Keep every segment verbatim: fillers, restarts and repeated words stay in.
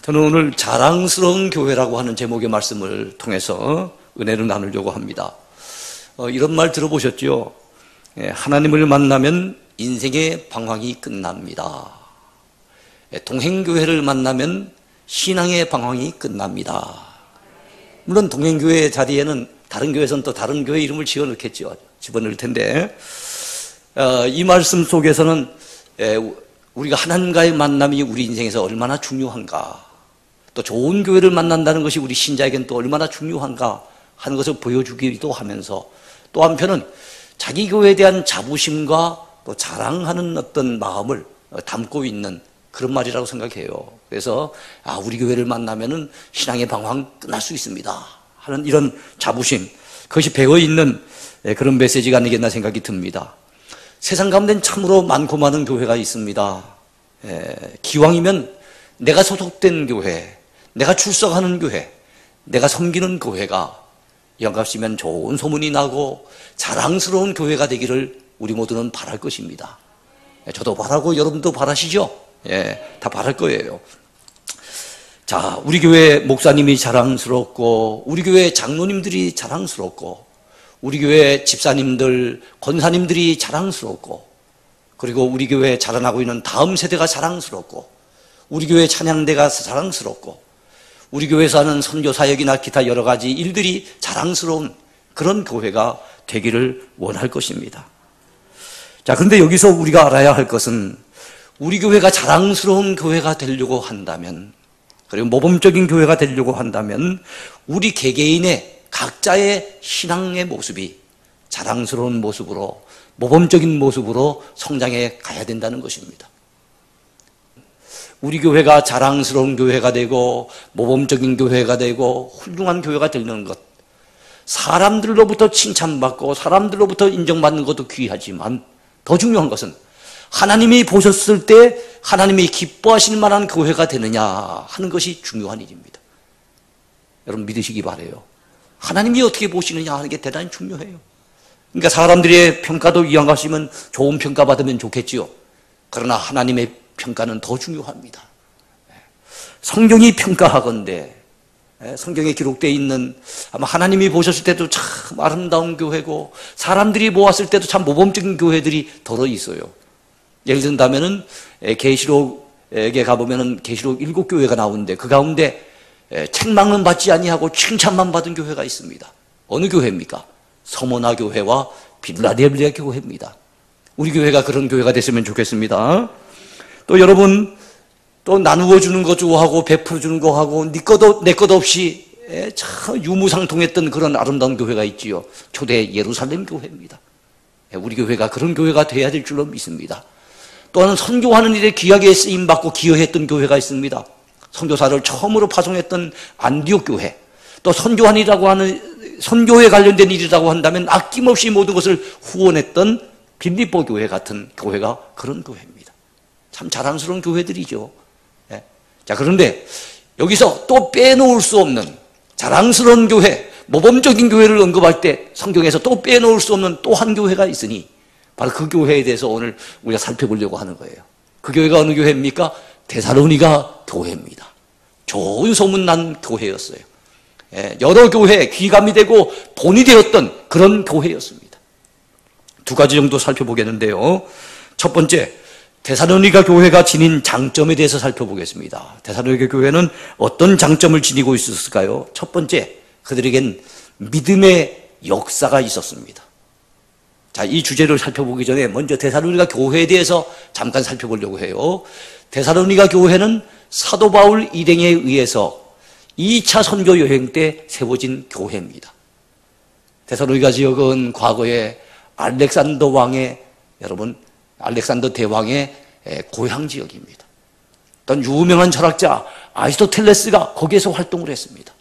저는 오늘 자랑스러운 교회라고 하는 제목의 말씀을 통해서 은혜를 나누려고 합니다. 어, 이런 말 들어보셨죠? 예, 하나님을 만나면 인생의 방황이 끝납니다. 예, 동행교회를 만나면 신앙의 방황이 끝납니다. 물론 동행교회 자리에는 다른 교회에서는 또 다른 교회 이름을 지어넣겠죠. 집어넣을 텐데 어, 이 말씀 속에서는 예, 우리가 하나님과의 만남이 우리 인생에서 얼마나 중요한가, 또 좋은 교회를 만난다는 것이 우리 신자에게는 또 얼마나 중요한가 하는 것을 보여주기도 하면서, 또 한편은 자기 교회에 대한 자부심과 또 자랑하는 어떤 마음을 담고 있는 그런 말이라고 생각해요. 그래서 아, 우리 교회를 만나면은 신앙의 방황 끝날 수 있습니다 하는 이런 자부심, 그것이 배어있는 그런 메시지가 아니겠나 생각이 듭니다. 세상 가운데는 참으로 많고 많은 교회가 있습니다. 에, 기왕이면 내가 소속된 교회, 내가 출석하는 교회, 내가 섬기는 교회가 영값이면 좋은 소문이 나고 자랑스러운 교회가 되기를 우리 모두는 바랄 것입니다. 저도 바라고 여러분도 바라시죠? 예, 다 바랄 거예요. 자, 우리 교회 목사님이 자랑스럽고, 우리 교회 장로님들이 자랑스럽고, 우리 교회 집사님들, 권사님들이 자랑스럽고, 그리고 우리 교회에 자라나고 있는 다음 세대가 자랑스럽고, 우리 교회 찬양대가 자랑스럽고, 우리 교회에서 하는 선교 사역이나 기타 여러 가지 일들이 자랑스러운 그런 교회가 되기를 원할 것입니다. 자, 그런데 여기서 우리가 알아야 할 것은, 우리 교회가 자랑스러운 교회가 되려고 한다면, 그리고 모범적인 교회가 되려고 한다면, 우리 개개인의 각자의 신앙의 모습이 자랑스러운 모습으로, 모범적인 모습으로 성장해 가야 된다는 것입니다. 우리 교회가 자랑스러운 교회가 되고 모범적인 교회가 되고 훌륭한 교회가 되는 것, 사람들로부터 칭찬받고 사람들로부터 인정받는 것도 귀하지만 더 중요한 것은 하나님이 보셨을 때 하나님이 기뻐하실 만한 교회가 되느냐 하는 것이 중요한 일입니다. 여러분 믿으시기 바라요. 하나님이 어떻게 보시느냐 하는 게 대단히 중요해요. 그러니까 사람들의 평가도 이왕 가시면 좋은 평가 받으면 좋겠지요. 그러나 하나님의 평가는 더 중요합니다. 성경이 평가하건대, 성경에 기록되어 있는, 아마 하나님이 보셨을 때도 참 아름다운 교회고 사람들이 보았을 때도 참 모범적인 교회들이 더러 있어요. 예를 든다면은 계시록에 가보면은 계시록 일곱 교회가 나오는데 그 가운데 책망은 받지 아니하고 칭찬만 받은 교회가 있습니다. 어느 교회입니까? 서머나 교회와 빌라델비아 교회입니다. 우리 교회가 그런 교회가 됐으면 좋겠습니다. 또 여러분, 또 나누어 주는 거 좋아하고 베풀어 주는 거 하고 네 것도 내 것 없이 참 유무상통했던 그런 아름다운 교회가 있지요. 초대 예루살렘 교회입니다. 우리 교회가 그런 교회가 돼야 될 줄로 믿습니다. 또한 선교하는 일에 귀하게 쓰임받고 기여했던 교회가 있습니다. 선교사를 처음으로 파송했던 안디옥 교회, 또 선교한이라고 하는 선교에 관련된 일이라고 한다면 아낌없이 모든 것을 후원했던 빌립보 교회 같은 교회가 그런 교회입니다. 참 자랑스러운 교회들이죠. 예. 자, 그런데 여기서 또 빼놓을 수 없는 자랑스러운 교회, 모범적인 교회를 언급할 때 성경에서 또 빼놓을 수 없는 또 한 교회가 있으니 바로 그 교회에 대해서 오늘 우리가 살펴보려고 하는 거예요. 그 교회가 어느 교회입니까? 데살로니가 교회입니다. 좋은 소문난 교회였어요. 예, 여러 교회에 귀감이 되고 본이 되었던 그런 교회였습니다. 두 가지 정도 살펴보겠는데요. 첫 번째, 데살로니가 교회가 지닌 장점에 대해서 살펴보겠습니다. 데살로니가 교회는 어떤 장점을 지니고 있었을까요? 첫 번째, 그들에겐 믿음의 역사가 있었습니다. 자, 이 주제를 살펴보기 전에 먼저 데살로니가 교회에 대해서 잠깐 살펴보려고 해요. 데살로니가 교회는 사도 바울 일행에 의해서 이 차 선교 여행 때 세워진 교회입니다. 데살로니가 지역은 과거에 알렉산더 왕의, 여러분, 알렉산더 대왕의 고향 지역입니다. 어떤 유명한 철학자 아리스토텔레스가 거기에서 활동을 했습니다.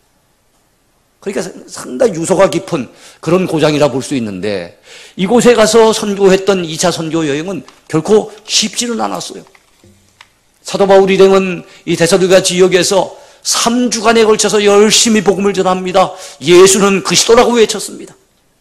그러니까 상당히 유서가 깊은 그런 고장이라 볼 수 있는데, 이곳에 가서 선교했던 이 차 선교 여행은 결코 쉽지는 않았어요. 사도 바울 일행은 이 데살로니가 지역에서 삼 주간에 걸쳐서 열심히 복음을 전합니다. 예수는 그리스도라고 외쳤습니다.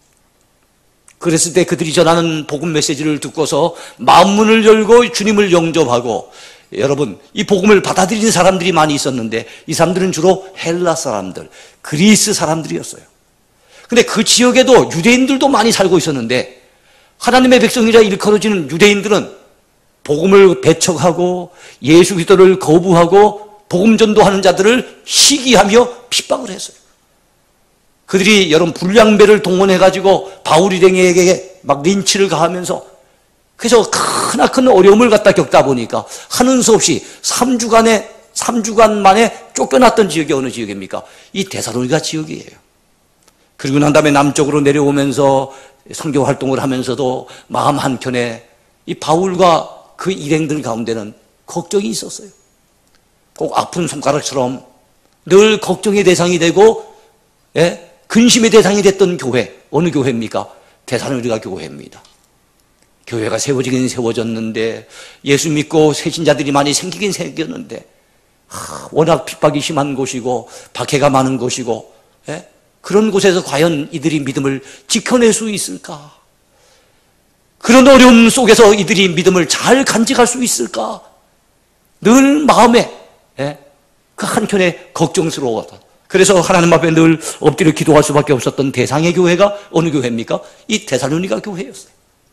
그랬을 때 그들이 전하는 복음 메시지를 듣고서 마음문을 열고 주님을 영접하고 여러분, 이 복음을 받아들이는 사람들이 많이 있었는데 이 사람들은 주로 헬라 사람들, 그리스 사람들이었어요. 근데 그 지역에도 유대인들도 많이 살고 있었는데 하나님의 백성이라 일컬어지는 유대인들은 복음을 배척하고 예수 그리스도를 거부하고 복음 전도하는 자들을 시기하며 핍박을 했어요. 그들이 여러분 불량배를 동원해가지고 바울 일행에게 막 린치를 가하면서, 그래서 크나큰 어려움을 갖다 겪다 보니까 하는 수 없이 삼 주간에 삼 주간 만에 쫓겨났던 지역이 어느 지역입니까? 이 데살로니가 지역이에요. 그리고 난 다음에 남쪽으로 내려오면서 선교 활동을 하면서도 마음 한켠에 이 바울과 그 일행들 가운데는 걱정이 있었어요. 꼭 아픈 손가락처럼 늘 걱정의 대상이 되고, 예? 근심의 대상이 됐던 교회, 어느 교회입니까? 데살로니가 교회입니다. 교회가 세워지긴 세워졌는데, 예수 믿고 새신자들이 많이 생기긴 생겼는데, 하, 워낙 핍박이 심한 곳이고 박해가 많은 곳이고, 예? 그런 곳에서 과연 이들이 믿음을 지켜낼 수 있을까? 그런 어려움 속에서 이들이 믿음을 잘 간직할 수 있을까? 늘 마음에, 예? 그 한켠에 걱정스러웠다. 그래서 하나님 앞에 늘 엎드려 기도할 수밖에 없었던 대상의 교회가 어느 교회입니까? 이 데살로니가 교회였어요.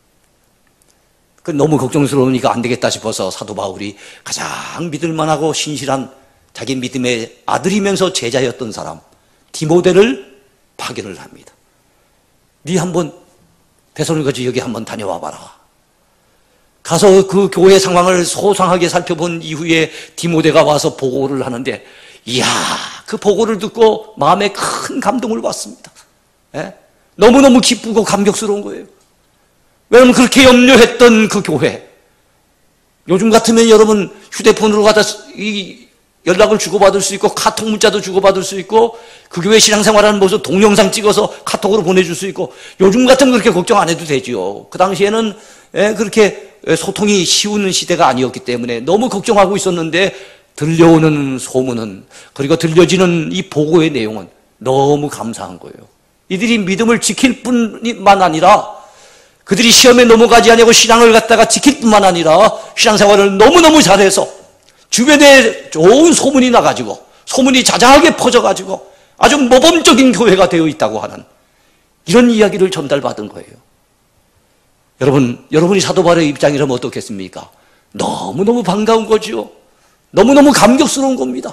그 너무 걱정스러우니까 안 되겠다 싶어서 사도 바울이 가장 믿을만하고 신실한 자기 믿음의 아들이면서 제자였던 사람 디모데를 파견을 합니다. 네 한번 데살로니가 지역에 한번 다녀와 봐라. 가서 그 교회 상황을 소상하게 살펴본 이후에 디모데가 와서 보고를 하는데, 이야, 그 보고를 듣고 마음에 큰 감동을 받습니다. 예? 너무너무 기쁘고 감격스러운 거예요. 왜냐하면 그렇게 염려했던 그 교회, 요즘 같으면 여러분 휴대폰으로 갖다 이 연락을 주고받을 수 있고 카톡 문자도 주고받을 수 있고 그 교회 신앙생활하는 모습 동영상 찍어서 카톡으로 보내줄 수 있고, 요즘 같으면 그렇게 걱정 안 해도 되죠. 그 당시에는 예, 그렇게 소통이 쉬운 시대가 아니었기 때문에 너무 걱정하고 있었는데, 들려오는 소문은, 그리고 들려지는 이 보고의 내용은 너무 감사한 거예요. 이들이 믿음을 지킬 뿐만 아니라 그들이 시험에 넘어가지 않고 신앙을 갖다가 지킬 뿐만 아니라 신앙생활을 너무너무 잘해서 주변에 좋은 소문이 나가지고, 소문이 자자하게 퍼져가지고 아주 모범적인 교회가 되어 있다고 하는 이런 이야기를 전달받은 거예요. 여러분, 여러분이 사도 바울의 입장이라면 어떻겠습니까? 너무너무 반가운 거지요. 너무너무 감격스러운 겁니다.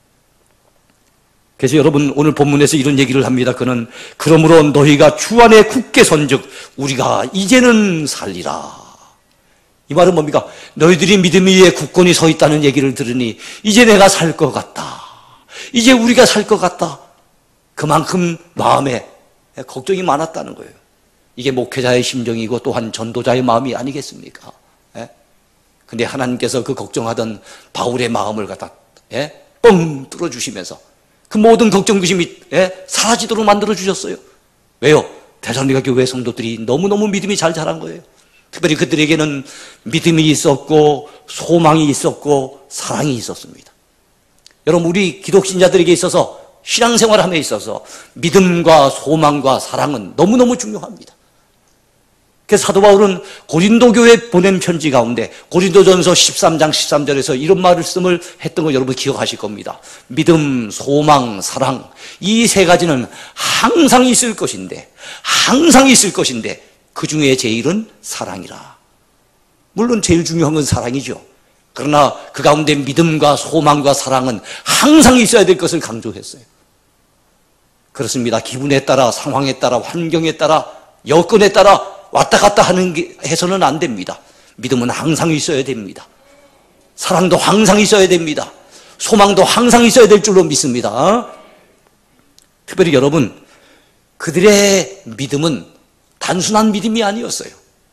그래서 여러분, 오늘 본문에서 이런 얘기를 합니다. 그는 그러므로 너희가 주 안에 굳게 선즉 우리가 이제는 살리라. 이 말은 뭡니까? 너희들이 믿음 위에 굳건히 서 있다는 얘기를 들으니 이제 내가 살 것 같다. 이제 우리가 살 것 같다. 그만큼 마음에 걱정이 많았다는 거예요. 이게 목회자의 심정이고 또한 전도자의 마음이 아니겠습니까? 예? 근데 하나님께서 그 걱정하던 바울의 마음을 갖다 예? 뻥 뚫어주시면서 그 모든 걱정 근심이 예? 사라지도록 만들어주셨어요. 왜요? 데살로니가 교회 성도들이 너무너무 믿음이 잘 자란 거예요. 특별히 그들에게는 믿음이 있었고 소망이 있었고 사랑이 있었습니다. 여러분, 우리 기독신자들에게 있어서 신앙생활함에 있어서 믿음과 소망과 사랑은 너무너무 중요합니다. 그래서 사도 바울은 고린도 교회에 보낸 편지 가운데 고린도전서 십삼 장 십삼 절에서 이런 말씀을 했던 거 여러분 기억하실 겁니다. 믿음, 소망, 사랑, 이 세 가지는 항상 있을 것인데 항상 있을 것인데 그 중에 제일은 사랑이라. 물론 제일 중요한 건 사랑이죠. 그러나 그 가운데 믿음과 소망과 사랑은 항상 있어야 될 것을 강조했어요. 그렇습니다. 기분에 따라, 상황에 따라, 환경에 따라, 여건에 따라 왔다 갔다 하는 게 해서는 안 됩니다. 믿음은 항상 있어야 됩니다. 사랑도 항상 있어야 됩니다. 소망도 항상 있어야 될 줄로 믿습니다. 특별히 여러분, 그들의 믿음은 단순한 믿음이 아니었어요.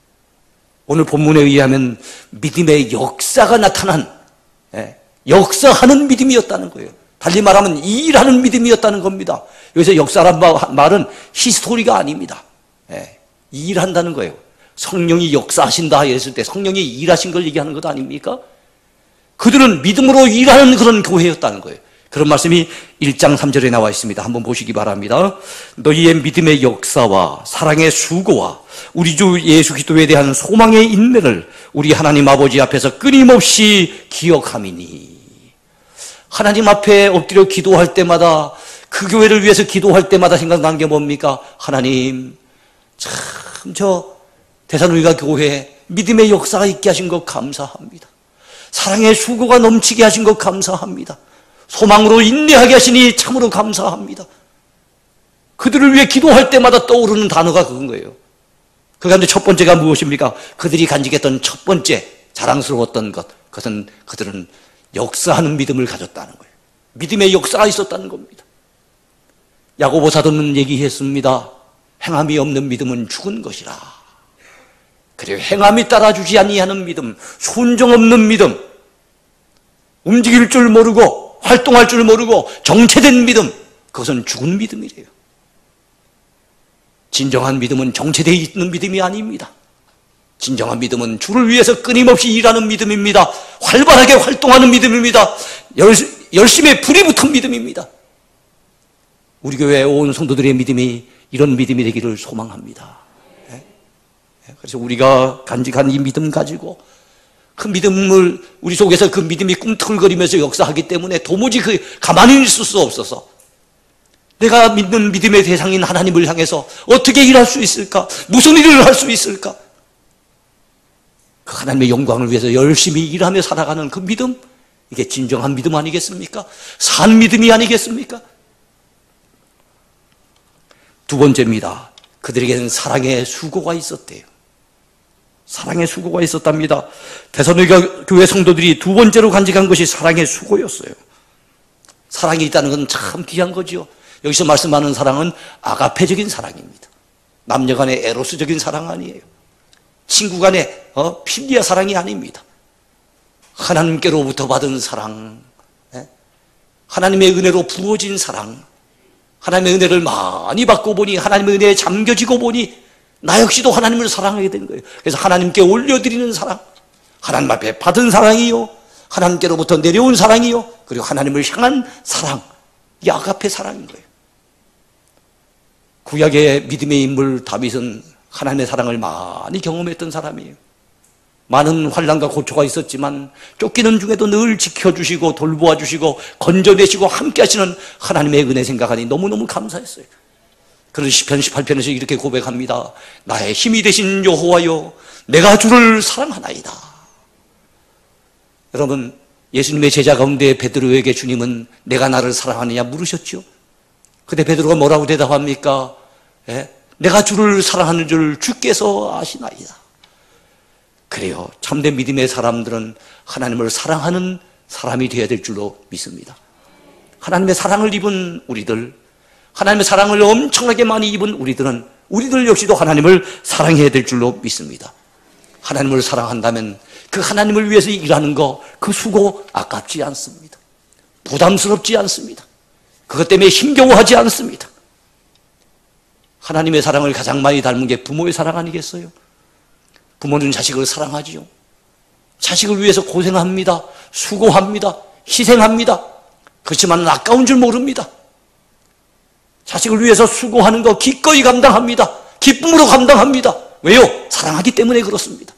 오늘 본문에 의하면 믿음의 역사가 나타난, 예, 역사하는 믿음이었다는 거예요. 달리 말하면 일하는 믿음이었다는 겁니다. 여기서 역사란 말은 히스토리가 아닙니다. 예, 일한다는 거예요. 성령이 역사하신다 했을 때 성령이 일하신 걸 얘기하는 것 아닙니까? 그들은 믿음으로 일하는 그런 교회였다는 거예요. 그런 말씀이 일 장 삼 절에 나와 있습니다. 한번 보시기 바랍니다. 너희의 믿음의 역사와 사랑의 수고와 우리 주 예수 그리스도에 대한 소망의 인내를 우리 하나님 아버지 앞에서 끊임없이 기억함이니. 하나님 앞에 엎드려 기도할 때마다, 그 교회를 위해서 기도할 때마다 생각나는 게 뭡니까? 하나님, 참 저 데살로니가 교회에 믿음의 역사가 있게 하신 것 감사합니다. 사랑의 수고가 넘치게 하신 것 감사합니다. 소망으로 인내하게 하시니 참으로 감사합니다. 그들을 위해 기도할 때마다 떠오르는 단어가 그건 거예요. 그 가운데 첫 번째가 무엇입니까? 그들이 간직했던 첫 번째 자랑스러웠던 것, 그것은 그들은 역사하는 믿음을 가졌다는 거예요. 믿음의 역사가 있었다는 겁니다. 야고보 사도는 얘기했습니다. 행함이 없는 믿음은 죽은 것이라. 그리고 행함이 따라주지 아니하는 믿음, 순종 없는 믿음, 움직일 줄 모르고 활동할 줄 모르고 정체된 믿음, 그것은 죽은 믿음이래요. 진정한 믿음은 정체되어 있는 믿음이 아닙니다. 진정한 믿음은 주를 위해서 끊임없이 일하는 믿음입니다. 활발하게 활동하는 믿음입니다. 열심히 불이 붙은 믿음입니다. 우리 교회 온 성도들의 믿음이 이런 믿음이 되기를 소망합니다. 그래서 우리가 간직한 이 믿음 가지고 그 믿음을 우리 속에서 그 믿음이 꿈틀거리면서 역사하기 때문에 도무지 그 가만히 있을 수 없어서 내가 믿는 믿음의 대상인 하나님을 향해서 어떻게 일할 수 있을까? 무슨 일을 할 수 있을까? 그 하나님의 영광을 위해서 열심히 일하며 살아가는 그 믿음, 이게 진정한 믿음 아니겠습니까? 산 믿음이 아니겠습니까? 두 번째입니다. 그들에게는 사랑의 수고가 있었대요. 사랑의 수고가 있었답니다. 데살로니가 교회 성도들이 두 번째로 간직한 것이 사랑의 수고였어요. 사랑이 있다는 건 참 귀한 거죠. 여기서 말씀하는 사랑은 아가페적인 사랑입니다. 남녀 간의 에로스적인 사랑 아니에요. 친구 간의 어, 필리아 사랑이 아닙니다. 하나님께로부터 받은 사랑, 예? 하나님의 은혜로 부어진 사랑, 하나님의 은혜를 많이 받고 보니, 하나님의 은혜에 잠겨지고 보니 나 역시도 하나님을 사랑하게 된 거예요. 그래서 하나님께 올려드리는 사랑, 하나님 앞에 받은 사랑이요, 하나님께로부터 내려온 사랑이요, 그리고 하나님을 향한 사랑, 이 아가페 사랑인 거예요. 구약의 믿음의 인물 다윗은 하나님의 사랑을 많이 경험했던 사람이에요. 많은 환난과 고초가 있었지만 쫓기는 중에도 늘 지켜주시고 돌보아 주시고 건져내시고 함께 하시는 하나님의 은혜 생각하니 너무너무 감사했어요. 그래서 시편 십팔 편에서 이렇게 고백합니다. 나의 힘이 되신 여호와여, 내가 주를 사랑하나이다. 여러분, 예수님의 제자 가운데 베드로에게 주님은 내가 나를 사랑하느냐 물으셨죠. 근데 베드로가 뭐라고 대답합니까? 예? 내가 주를 사랑하는 줄 주께서 아시나이다. 그래요. 참된 믿음의 사람들은 하나님을 사랑하는 사람이 되어야 될 줄로 믿습니다. 하나님의 사랑을 입은 우리들, 하나님의 사랑을 엄청나게 많이 입은 우리들은 우리들 역시도 하나님을 사랑해야 될 줄로 믿습니다. 하나님을 사랑한다면 그 하나님을 위해서 일하는 거, 그 수고 아깝지 않습니다. 부담스럽지 않습니다. 그것 때문에 힘겨워하지 않습니다. 하나님의 사랑을 가장 많이 닮은 게 부모의 사랑 아니겠어요? 부모는 자식을 사랑하지요. 자식을 위해서 고생합니다. 수고합니다. 희생합니다. 그렇지만 아까운 줄 모릅니다. 자식을 위해서 수고하는 거 기꺼이 감당합니다. 기쁨으로 감당합니다. 왜요? 사랑하기 때문에 그렇습니다.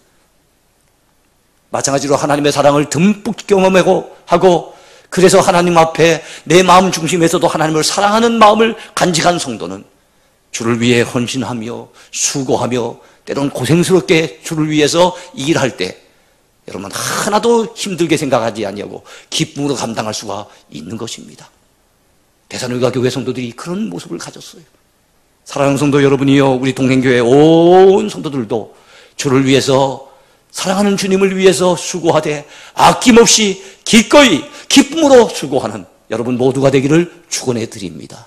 마찬가지로 하나님의 사랑을 듬뿍 경험하고 하고 그래서 하나님 앞에 내 마음 중심에서도 하나님을 사랑하는 마음을 간직한 성도는 주를 위해 헌신하며 수고하며 때론 고생스럽게 주를 위해서 일할 때 여러분 하나도 힘들게 생각하지 아니하고 기쁨으로 감당할 수가 있는 것입니다. 데살로니가 교회 성도들이 그런 모습을 가졌어요. 사랑하는 성도 여러분이요, 우리 동행교회 온 성도들도 주를 위해서, 사랑하는 주님을 위해서 수고하되 아낌없이 기꺼이 기쁨으로 수고하는 여러분 모두가 되기를 축원해 드립니다.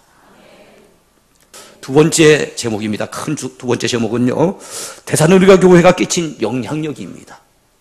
두 번째 제목입니다. 큰 두 번째 제목은요, 데살로니가 교회가 끼친 영향력입니다.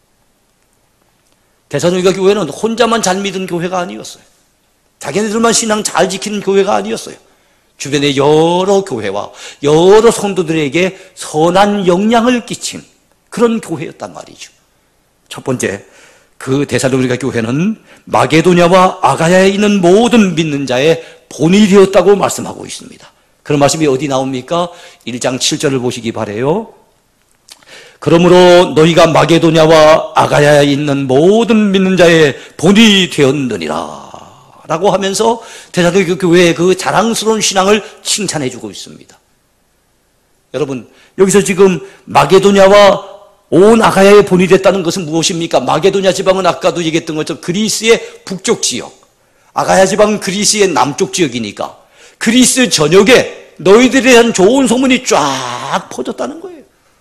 데살로니가 교회는 혼자만 잘 믿은 교회가 아니었어요. 자기네들만 신앙 잘 지키는 교회가 아니었어요. 주변의 여러 교회와 여러 성도들에게 선한 영향을 끼친 그런 교회였단 말이죠. 첫 번째, 그 데살로니가 교회는 마게도냐와 아가야에 있는 모든 믿는 자의 본이 되었다고 말씀하고 있습니다. 그런 말씀이 어디 나옵니까? 일 장 칠 절을 보시기 바라요. 그러므로 너희가 마게도냐와 아가야에 있는 모든 믿는 자의 본이 되었느니라 라고 하면서 데살로니가 교회의 그 자랑스러운 신앙을 칭찬해 주고 있습니다. 여러분, 여기서 지금 마게도냐와 온 아가야의 본이 됐다는 것은 무엇입니까? 마게도냐 지방은 아까도 얘기했던 것처럼 그리스의 북쪽 지역, 아가야 지방은 그리스의 남쪽 지역이니까 그리스 전역에 너희들에 대한 좋은 소문이 쫙 퍼졌다는 거예요.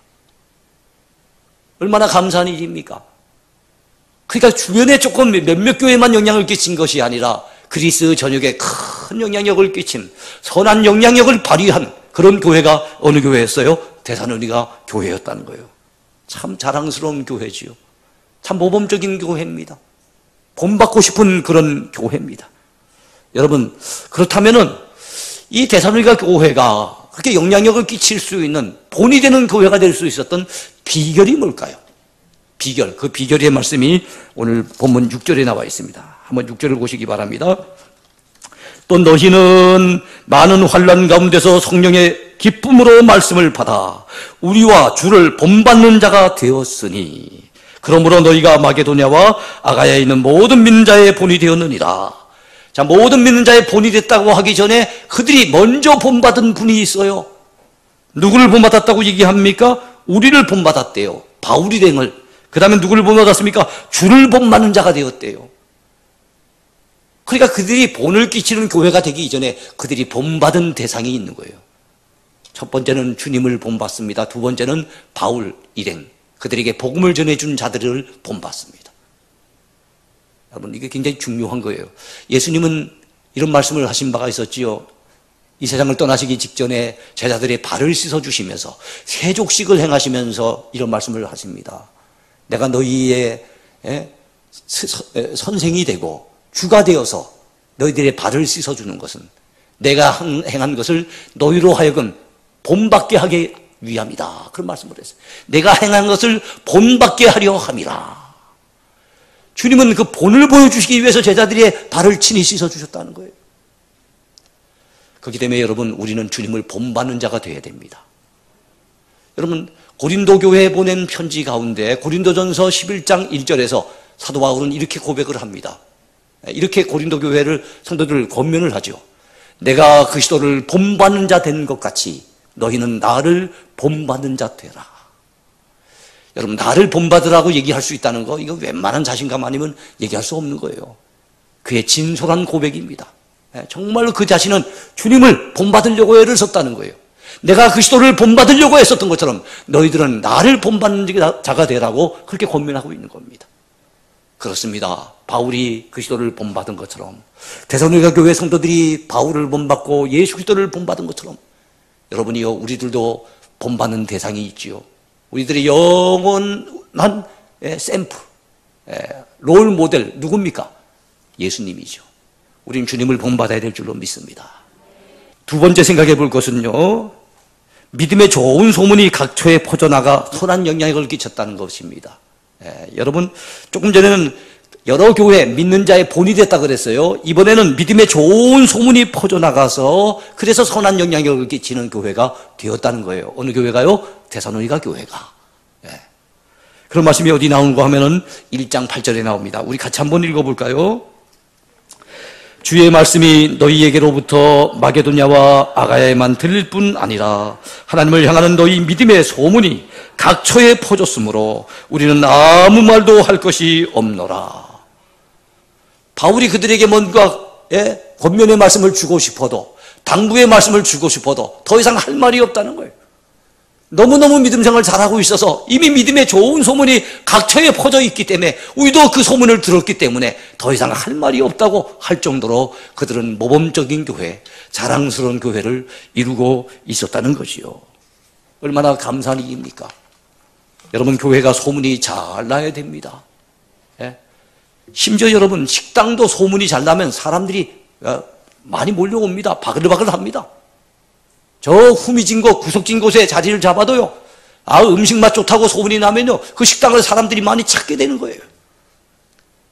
얼마나 감사한 일입니까? 그러니까 주변에 조금 몇몇 교회만 영향을 끼친 것이 아니라 그리스 전역에 큰 영향력을 끼친 선한 영향력을 발휘한 그런 교회가 어느 교회였어요? 데살로니가 교회였다는 거예요. 참 자랑스러운 교회지요. 참 모범적인 교회입니다. 본받고 싶은 그런 교회입니다. 여러분, 그렇다면은 이 데살로니가 교회가 그렇게 영향력을 끼칠 수 있는 본이 되는 교회가 될 수 있었던 비결이 뭘까요? 비결, 그 비결의 말씀이 오늘 본문 육 절에 나와 있습니다. 한번 육 절을 보시기 바랍니다. 또 너희는 많은 환난 가운데서 성령의 기쁨으로 말씀을 받아 우리와 주를 본받는 자가 되었으니 그러므로 너희가 마게도냐와 아가야에 있는 모든 믿는 자의 본이 되었느니라. 자, 모든 믿는 자의 본이 됐다고 하기 전에 그들이 먼저 본받은 분이 있어요. 누구를 본받았다고 얘기합니까? 우리를 본받았대요. 바울 일행을. 그 다음에 누구를 본받았습니까? 주를 본받는 자가 되었대요. 그러니까 그들이 본을 끼치는 교회가 되기 이전에 그들이 본받은 대상이 있는 거예요. 첫 번째는 주님을 본받습니다. 두 번째는 바울 일행, 그들에게 복음을 전해준 자들을 본받습니다. 여러분, 이게 굉장히 중요한 거예요. 예수님은 이런 말씀을 하신 바가 있었지요. 이 세상을 떠나시기 직전에 제자들의 발을 씻어주시면서 세족식을 행하시면서 이런 말씀을 하십니다. 내가 너희의 선생이 되고 주가 되어서 너희들의 발을 씻어주는 것은 내가 행한 것을 너희로 하여금 본받게 하기 위함이다. 그런 말씀을 했어요. 내가 행한 것을 본받게 하려 함이라. 주님은 그 본을 보여주시기 위해서 제자들의 발을 친히 씻어주셨다는 거예요. 그렇기 때문에 여러분, 우리는 주님을 본받는 자가 되어야 됩니다. 여러분, 고린도 교회에 보낸 편지 가운데 고린도전서 십일 장 일 절에서 사도 바울은 이렇게 고백을 합니다. 이렇게 고린도 교회를 성도들을 권면을 하죠. 내가 그리스도를 본받는 자 된 것 같이 너희는 나를 본받는 자 되라. 여러분, 나를 본받으라고 얘기할 수 있다는 거, 이거 웬만한 자신감 아니면 얘기할 수 없는 거예요. 그의 진솔한 고백입니다. 정말로 그 자신은 주님을 본받으려고 애를 썼다는 거예요. 내가 그리스도를 본받으려고 했었던 것처럼 너희들은 나를 본받는 자가 되라고 그렇게 권면하고 있는 겁니다. 그렇습니다. 바울이 그리스도를 본받은 것처럼, 데살로니가 교회 성도들이 바울을 본받고 예수 그리스도를 본받은 것처럼 여러분이요, 우리들도 본받는 대상이 있지요. 우리들의 영원한 샘플, 롤 모델 누굽니까? 예수님이죠. 우리는 주님을 본받아야 될 줄로 믿습니다. 두 번째 생각해 볼 것은요, 믿음의 좋은 소문이 각처에 퍼져나가 선한 영향력을 끼쳤다는 것입니다. 예, 여러분, 조금 전에는 여러 교회 믿는 자의 본이 됐다 그랬어요. 이번에는 믿음의 좋은 소문이 퍼져나가서 그래서 선한 영향력을 끼치는 교회가 되었다는 거예요. 어느 교회가요? 데살로니가 교회가. 예. 그런 말씀이 어디 나오는가 하면은 일 장 팔 절에 나옵니다. 우리 같이 한번 읽어볼까요? 주의 말씀이 너희에게로부터 마게도냐와 아가야에만 들릴 뿐 아니라 하나님을 향하는 너희 믿음의 소문이 각처에 퍼졌으므로 우리는 아무 말도 할 것이 없노라. 바울이 그들에게 뭔가 예? 권면의 말씀을 주고 싶어도, 당부의 말씀을 주고 싶어도 더 이상 할 말이 없다는 거예요. 너무너무 믿음 생활을 잘하고 있어서 이미 믿음의 좋은 소문이 각처에 퍼져 있기 때문에 우리도 그 소문을 들었기 때문에 더 이상 할 말이 없다고 할 정도로 그들은 모범적인 교회, 자랑스러운 교회를 이루고 있었다는 것이요. 얼마나 감사한 일입니까? 여러분, 교회가 소문이 잘 나야 됩니다. 예? 심지어 여러분, 식당도 소문이 잘 나면 사람들이 많이 몰려옵니다. 바글바글 합니다. 저 후미진 곳, 구석진 곳에 자리를 잡아도요, 아, 음식 맛 좋다고 소문이 나면요, 그 식당을 사람들이 많이 찾게 되는 거예요.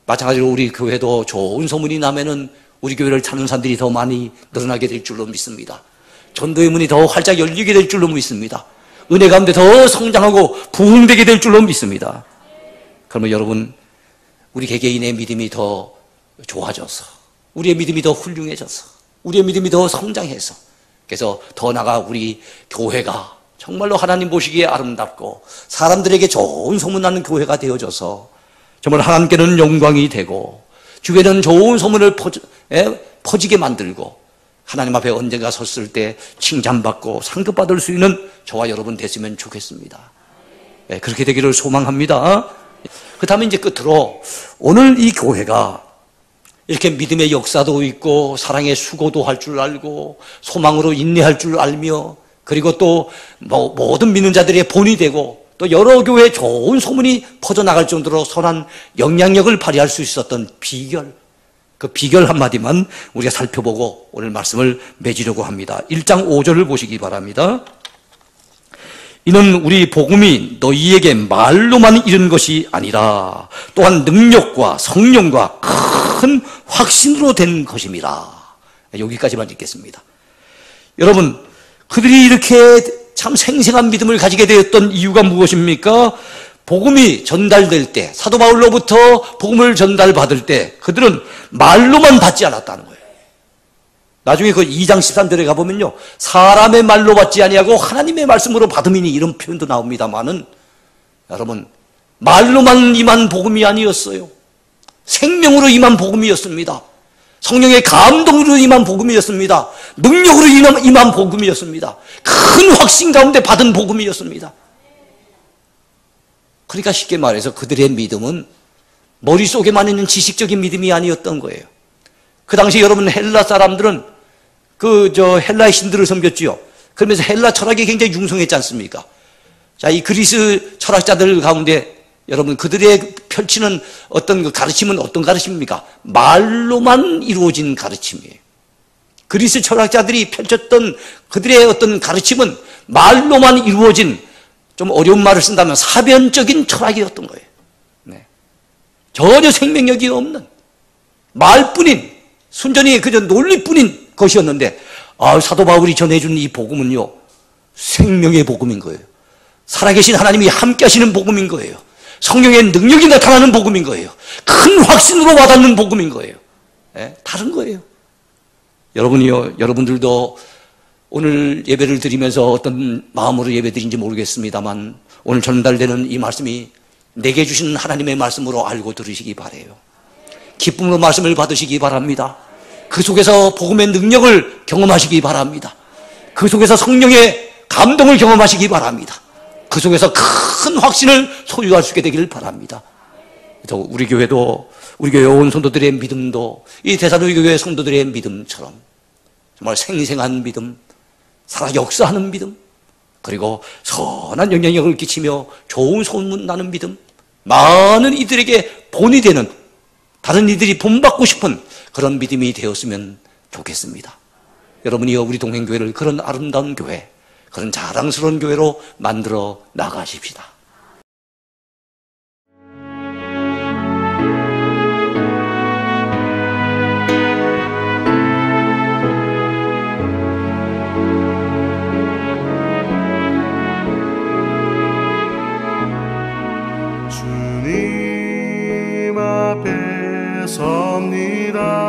마찬가지로 우리 교회도 좋은 소문이 나면은 우리 교회를 찾는 사람들이 더 많이 늘어나게 될 줄로 믿습니다. 전도의 문이 더 활짝 열리게 될 줄로 믿습니다. 은혜 가운데 더 성장하고 부흥되게 될 줄로 믿습니다. 그러면 여러분, 우리 개개인의 믿음이 더 좋아져서, 우리의 믿음이 더 훌륭해져서, 우리의 믿음이 더 성장해서, 그래서 더 나아가 우리 교회가 정말로 하나님 보시기에 아름답고 사람들에게 좋은 소문나는 교회가 되어져서 정말 하나님께는 영광이 되고 주변에는 좋은 소문을 퍼지, 에, 퍼지게 만들고 하나님 앞에 언젠가 섰을 때 칭찬받고 상급받을 수 있는 저와 여러분 됐으면 좋겠습니다. 예, 그렇게 되기를 소망합니다. 그 다음에 이제 끝으로 오늘 이 교회가 이렇게 믿음의 역사도 있고 사랑의 수고도 할 줄 알고 소망으로 인내할 줄 알며 그리고 또 뭐 모든 믿는 자들의 본이 되고 또 여러 교회에 좋은 소문이 퍼져나갈 정도로 선한 영향력을 발휘할 수 있었던 비결, 그 비결 한마디만 우리가 살펴보고 오늘 말씀을 맺으려고 합니다. 일 장 오 절을 보시기 바랍니다. 이는 우리 복음이 너희에게 말로만 이른 것이 아니라 또한 능력과 성령과 큰 확신으로 된 것임이라. 여기까지만 읽겠습니다. 여러분, 그들이 이렇게 참 생생한 믿음을 가지게 되었던 이유가 무엇입니까? 복음이 전달될 때, 사도 바울로부터 복음을 전달받을 때 그들은 말로만 받지 않았다는 거예요. 나중에 그 이 장 십삼 절에 가보면요, 사람의 말로 받지 아니하고 하나님의 말씀으로 받음이니 이런 표현도 나옵니다만은 여러분, 말로만 임한 복음이 아니었어요. 생명으로 임한 복음이었습니다. 성령의 감동으로 임한 복음이었습니다. 능력으로 임한, 임한 복음이었습니다. 큰 확신 가운데 받은 복음이었습니다. 그러니까 쉽게 말해서 그들의 믿음은 머릿속에만 있는 지식적인 믿음이 아니었던 거예요. 그 당시 여러분 헬라 사람들은 그 저 헬라의 신들을 섬겼지요. 그러면서 헬라 철학이 굉장히 융성했지 않습니까? 자, 이 그리스 철학자들 가운데 여러분 그들의 펼치는 어떤 그 가르침은 어떤 가르침입니까? 말로만 이루어진 가르침이에요. 그리스 철학자들이 펼쳤던 그들의 어떤 가르침은 말로만 이루어진, 좀 어려운 말을 쓴다면 사변적인 철학이었던 거예요. 네. 전혀 생명력이 없는 말뿐인, 순전히 그저 논리뿐인 것이었는데, 아, 사도 바울이 전해준 이 복음은요, 생명의 복음인 거예요. 살아계신 하나님이 함께 하시는 복음인 거예요. 성령의 능력이 나타나는 복음인 거예요. 큰 확신으로 와닿는 복음인 거예요. 네? 다른 거예요. 여러분이요, 여러분들도 오늘 예배를 드리면서 어떤 마음으로 예배 드린지 모르겠습니다만 오늘 전달되는 이 말씀이 내게 주신 하나님의 말씀으로 알고 들으시기 바라요. 기쁨으로 말씀을 받으시기 바랍니다. 그 속에서 복음의 능력을 경험하시기 바랍니다. 그 속에서 성령의 감동을 경험하시기 바랍니다. 그 속에서 큰 확신을 소유할 수 있게 되기를 바랍니다. 그래서 우리 교회도, 우리 교회 온 성도들의 믿음도 이 데살로니가 교회 성도들의 믿음처럼 정말 생생한 믿음, 살아 역사하는 믿음, 그리고 선한 영향력을 끼치며 좋은 소문 나는 믿음, 많은 이들에게 본이 되는, 다른 이들이 본받고 싶은 그런 믿음이 되었으면 좋겠습니다. 여러분이요, 우리 동행교회를 그런 아름다운 교회, 그런 자랑스러운 교회로 만들어 나가십시다. 주님 앞에 섭니다.